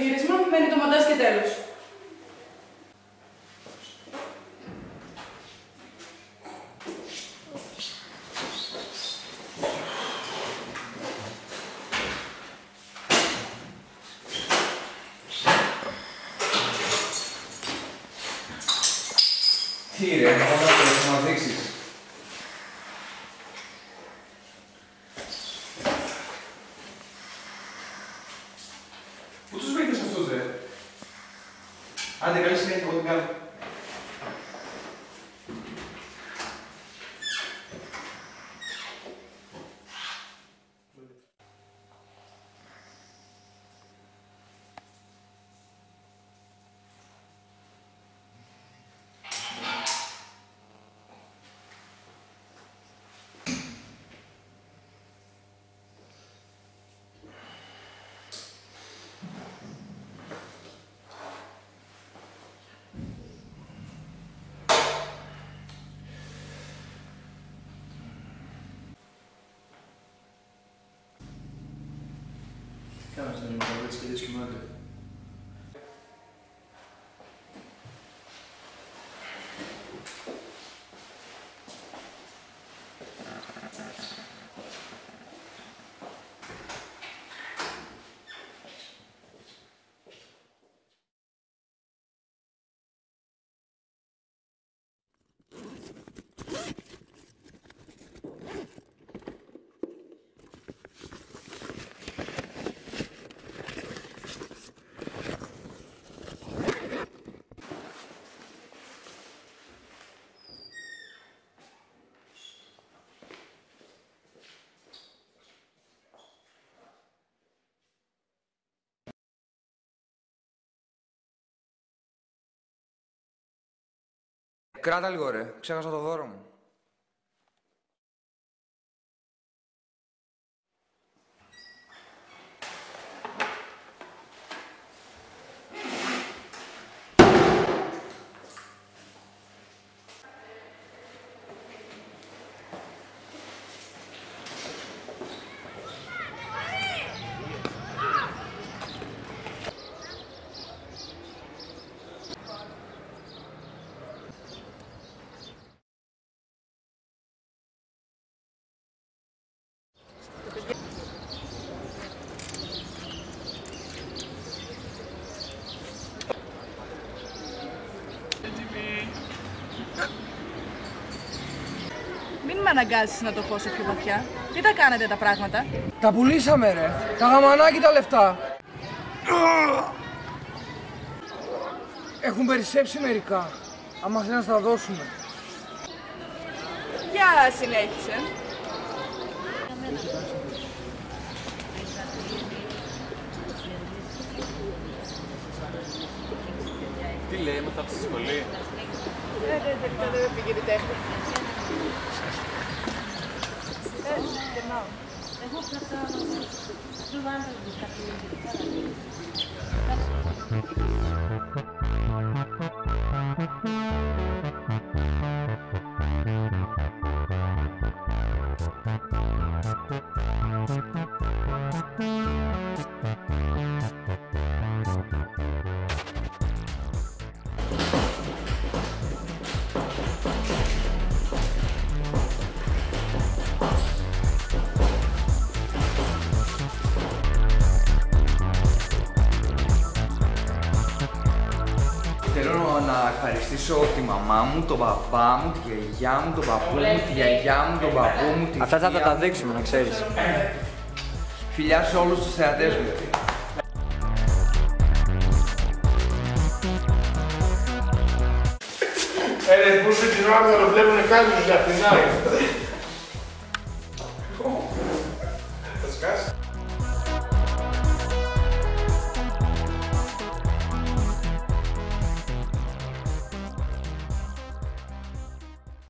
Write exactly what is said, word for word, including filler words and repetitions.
γύρισμα, μένει το μοντάζ και τέλος. Τι ρε, να μας να μας δείξεις. Πού τους βρήκες αυτούς, ρε. Άντε, καλή συνέχεια, εγώ την κάνω. Κάνε στον ημιταβό της και κοιμάται. Κράτα λίγο ρε, ξέχασα το δώρο μου. Μην με αναγκάζεις να το χώσω πιο βαθιά. Τι τα κάνετε τα πράγματα? Τα πουλήσαμε ρε. Τα γαμανάκι τα λεφτά. Έχουν περισσέψει μερικά. Άμα θέλει να στα δώσουμε. Για συνέχισε. Τι λέει, έμαθα αυτή στη σχολή. Ε, δεν τελικά δεν πήγε την τέχνη. Ε, κερνάω. Εγώ θα το βάλω Θέλω να ευχαριστήσω τη μαμά μου, τον παπά μου, τη γιαγιά μου, τον παππού μου, τη γιαγιά μου, τον παππού μου, τη Αυτά θα τα δείξουμε, να ξέρεις. Φιλιά σε όλους τους θεατές μου. Ε, ρε, πού σε την ώρα να το βλέπουνε κάποιους για την άλλη.